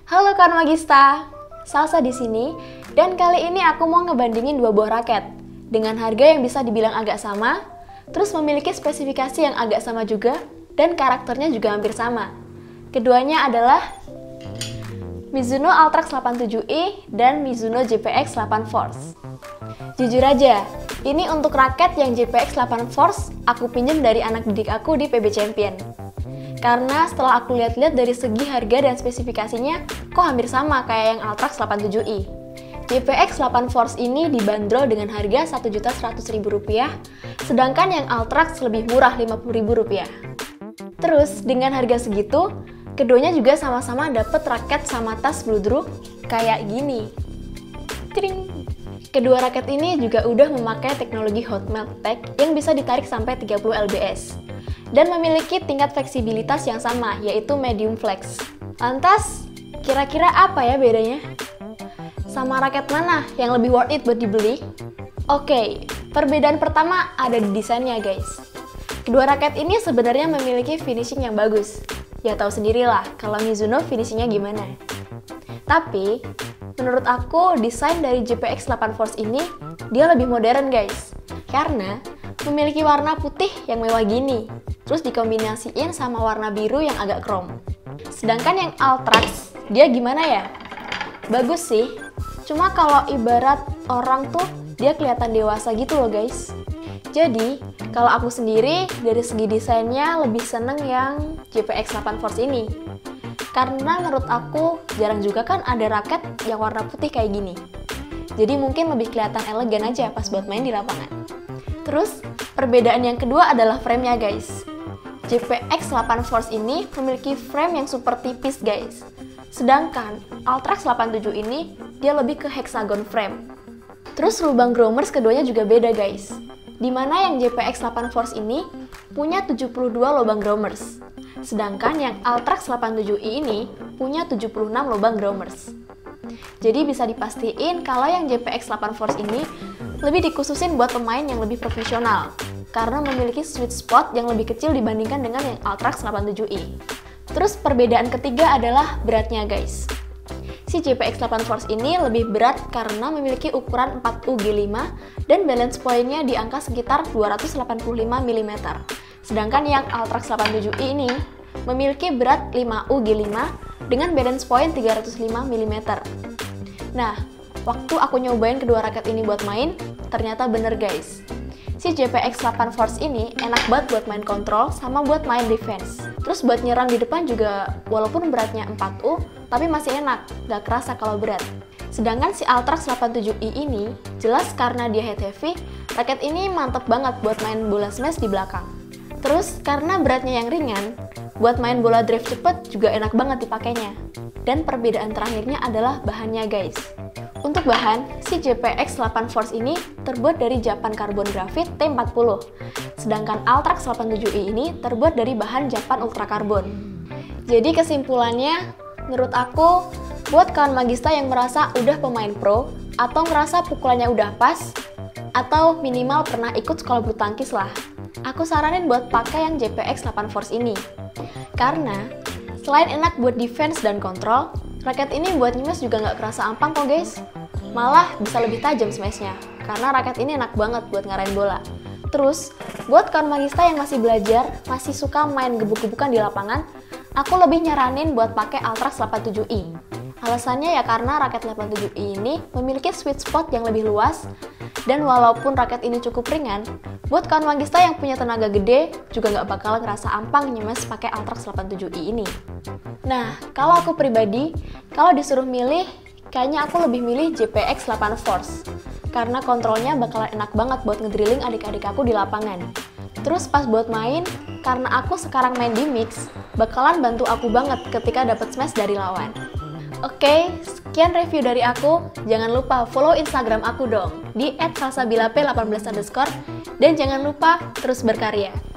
Halo kawan Magista, Salsa di sini. Dan kali ini aku mau ngebandingin dua buah raket dengan harga yang bisa dibilang agak sama, terus memiliki spesifikasi yang agak sama juga, dan karakternya juga hampir sama. Keduanya adalah Mizuno Ultrax 87i dan Mizuno JPX 8 Force. Jujur aja, ini untuk raket yang JPX 8 Force aku pinjam dari anak didik aku di PB Champion. Karena setelah aku lihat-lihat dari segi harga dan spesifikasinya, kok hampir sama kayak yang Ultrax 87i. JPX 8 Force ini dibanderol dengan harga Rp1.100.000, sedangkan yang Ultrax lebih murah Rp50.000. Terus, dengan harga segitu, keduanya juga sama-sama dapat raket sama tas Bludru kayak gini. Tring! Kedua raket ini juga udah memakai teknologi hot melt tech yang bisa ditarik sampai 30 lbs. Dan memiliki tingkat fleksibilitas yang sama, yaitu medium flex. Lantas, kira-kira apa ya bedanya? Sama raket mana yang lebih worth it buat dibeli? Oke, perbedaan pertama ada di desainnya guys. Kedua raket ini sebenarnya memiliki finishing yang bagus. Ya tahu sendirilah kalau Mizuno finishingnya gimana. Tapi, menurut aku desain dari JPX 8 Force ini, dia lebih modern guys. Karena memiliki warna putih yang mewah gini, terus dikombinasiin sama warna biru yang agak chrome. Sedangkan yang Ultrax, dia gimana ya? Bagus sih, cuma kalau ibarat orang tuh, dia kelihatan dewasa gitu loh guys. Jadi, kalau aku sendiri, dari segi desainnya lebih seneng yang JPX 8 Force ini. Karena menurut aku, jarang juga kan ada raket yang warna putih kayak gini. Jadi mungkin lebih kelihatan elegan aja pas buat main di lapangan. Terus, perbedaan yang kedua adalah frame-nya guys. JPX 8 Force ini memiliki frame yang super tipis guys. Sedangkan Ultrax 87 ini, dia lebih ke hexagon frame. Terus lubang grommers keduanya juga beda guys. Dimana yang JPX 8 Force ini punya 72 lubang grommers. Sedangkan yang Ultrax 87i ini punya 76 lubang grommers. Jadi bisa dipastiin kalau yang JPX 8 Force ini lebih dikhususin buat pemain yang lebih profesional karena memiliki sweet spot yang lebih kecil dibandingkan dengan yang Ultrax 87i. Terus perbedaan ketiga adalah beratnya guys. Si JPX 8 Force ini lebih berat karena memiliki ukuran 4UG5 dan balance point-nya di angka sekitar 285 mm. Sedangkan yang Ultrax 87i ini memiliki berat 5UG5 dengan balance point 305 mm. Nah, waktu aku nyobain kedua raket ini buat main, ternyata bener guys. Si JPX 8 Force ini enak banget buat main kontrol sama buat main defense. Terus buat nyerang di depan juga walaupun beratnya 4U, tapi masih enak, gak kerasa kalau berat. Sedangkan si Ultrax 87i ini, jelas karena dia head heavy, raket ini mantep banget buat main bola smash di belakang. Terus karena beratnya yang ringan, buat main bola drive cepet juga enak banget dipakainya. Dan perbedaan terakhirnya adalah bahannya guys. Untuk bahan, si JPX 8 Force ini terbuat dari Japan Carbon Graphite T40. Sedangkan Ultrax 87i ini terbuat dari bahan Japan Ultra Carbon. Jadi kesimpulannya, menurut aku, buat kawan Magista yang merasa udah pemain pro, atau merasa pukulannya udah pas, atau minimal pernah ikut sekolah bulu tangkis lah, aku saranin buat pakai yang JPX 8 Force ini. Karena, selain enak buat defense dan kontrol, raket ini buat nyemes juga nggak kerasa ampang kok guys. Malah bisa lebih tajam smashnya, karena raket ini enak banget buat ngarahin bola. Terus, buat kawan Magista yang masih belajar, masih suka main gebuk-gebukan di lapangan, aku lebih nyaranin buat pakai Ultrax 87i. Alasannya ya karena raket 87i ini memiliki sweet spot yang lebih luas, dan walaupun raket ini cukup ringan, buat kawan Magista yang punya tenaga gede juga nggak bakal ngerasa ampang nyemes pakai Ultrax 87i ini. Nah, kalau aku pribadi, kalau disuruh milih, kayaknya aku lebih milih JPX 8 Force. Karena kontrolnya bakalan enak banget buat ngedrilling adik-adik aku di lapangan. Terus pas buat main, karena aku sekarang main di mix, bakalan bantu aku banget ketika dapet smash dari lawan. Oke, sekian review dari aku. Jangan lupa follow Instagram aku dong, di @salsabilap18_ dan jangan lupa terus berkarya.